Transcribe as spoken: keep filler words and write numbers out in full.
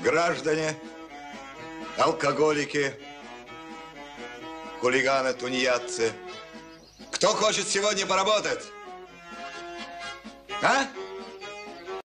граждане, алкоголики, хулиганы, тунеядцы. Кто хочет сегодня поработать? А?